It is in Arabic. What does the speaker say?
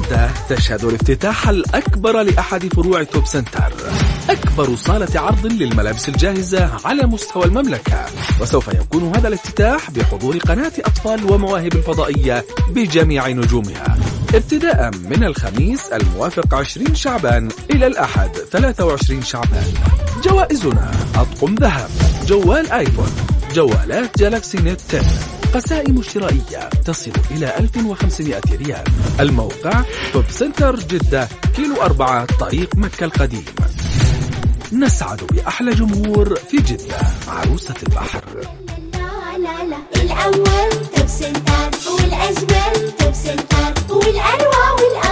جدة تشهد الافتتاح الأكبر لأحد فروع توب سنتر، أكبر صالة عرض للملابس الجاهزة على مستوى المملكة، وسوف يكون هذا الافتتاح بحضور قناة أطفال ومواهب الفضائية بجميع نجومها، ابتداء من الخميس الموافق 20 شعبان إلى الأحد 23 شعبان. جوائزنا: أطقم ذهب، جوال آيفون، جوالات جالاكسي نت 10، قسائم شرائية تصل إلى 1500 ريال. الموقع توب سنتر جدة، كيلو 4 طريق مكة القديم. نسعد بأحلى جمهور في جدة، عروسة البحر. الأول توب سنتر والأجمل توب سنتر والأروع والأجمل.